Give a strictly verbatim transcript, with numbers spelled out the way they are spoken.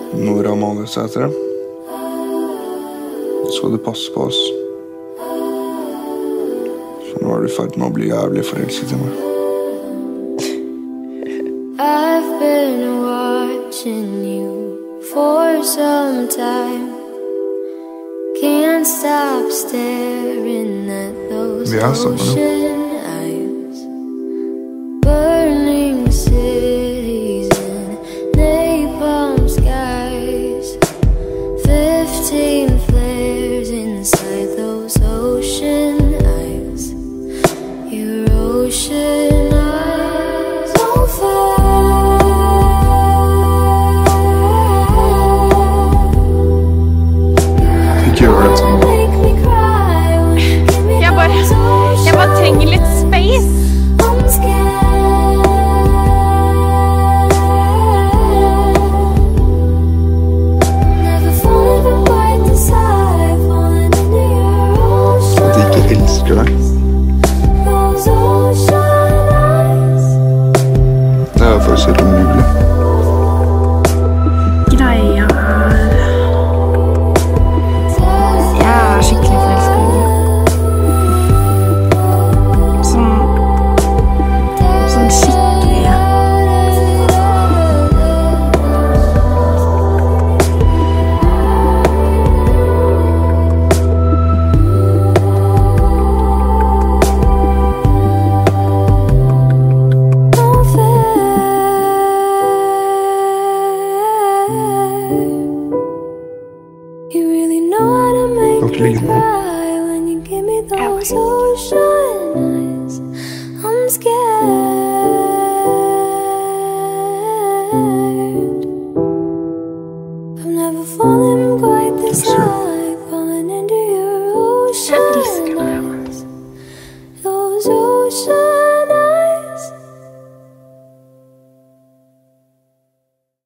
Noora og heter det. Skal du passe på oss? For nå er du i ferd med å bli jævlig forelsket i meg. I've been watching you for some time. Can't stop staring at those ocean eyes. Burning cities and napalm skies. Fifteen flares inside those ocean eyes. Your ocean eyes don't fail. Jeg bare, jeg bare trenger litt space. At jeg ikke elsker deg. Det er faktisk helt umulig. Greia er... Jeg er skikkelig forelsket i deg. Sånn... Sånn skikkelig. You really know how to make Okay, me you know. cry when you give me those ocean eyes. I'm scared. I've never fallen quite this high, falling into